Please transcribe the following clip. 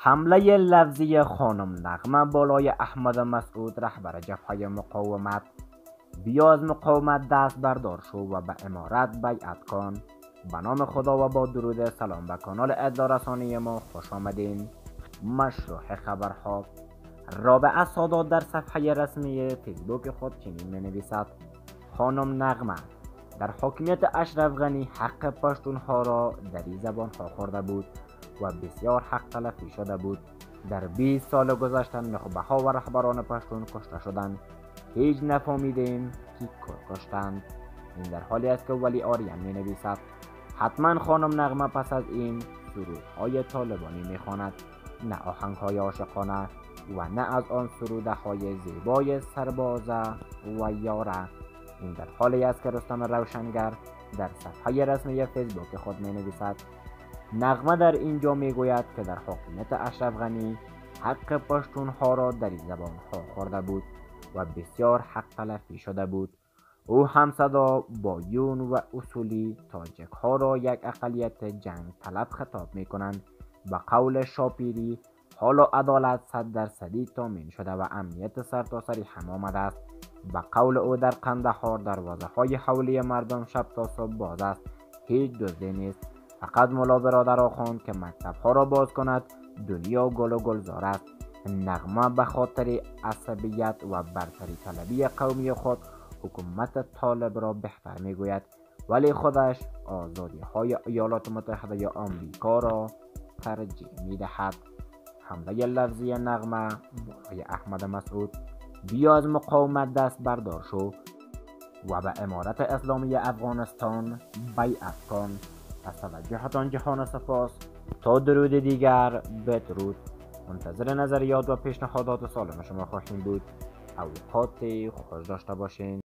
حمله لفظی خانم نغمه بالای احمد مسعود رهبر جبهه مقاومت. بیا از مقاومت دست بردار شو و به امارت بیعت کن. به نام خدا و با درود سلام به کانال اطلاع رسانی ما خوش آمدین. مشروع خبرها. رابعه سادات در صفحه رسمی فیسبوک خود چنین می نویسد: خانم نغمه در حاکمیت اشرف غنی حق پشتونها را در این زبان ها خورده بود و بسیار حق تلفی شده بود. در 20 سال گذشته نخبه ها و رهبران پشتون کشته شدند. هیچ نفهمیدیم که کشتند. این در حالی است که ولی آریان می نویسد: حتما خانم نغمه پس از این سرودهای طالبانی می خواند، نه آهنگهای عاشقانه و نه از آن سروده های زیبای سربازه و یاره. این در حالی است که رستم روشنگر در صفحه رسمی فیسبوک خود می نویسد: نغمه در اینجا می گوید که در حاکمیت اشرف غنی حق پشتونها را در این زبان ها خورده بود و بسیار حق تلفی شده بود. او همصدا با یون و اصولی تاجک ها را یک اقلیت جنگ طلب خطاب می کنند. به قول شاپیری حالا عدالت 100% تامین شده و امنیت سرتاسری هم آمده است. به قول او در قندهار دروازه های حولی مردم شب تا صبح باز است، هیچ دزدی نیست. فقط ملا برادر آخوند که مکتب ها را باز کند دنیا گل و گلزار است. نغمه به خاطر عصبیت و برتری طلبی قومی خود حکومت طالب را بهتر می گوید، ولی خودش آزادی های ایالات متحده آمریکا را ترجیح می دهد. حمله لفظی نغمه بالای احمد مسعود. بیا از مقاومت دست بردار شو و به امارت اسلامی افغانستان بیعت کن. از توجهتان جهان سپاس. تا درود دیگر بدرود. منتظر نظریات و پیشنهادات سالم شما خواهیم بود. اوقات خوش داشته باشین.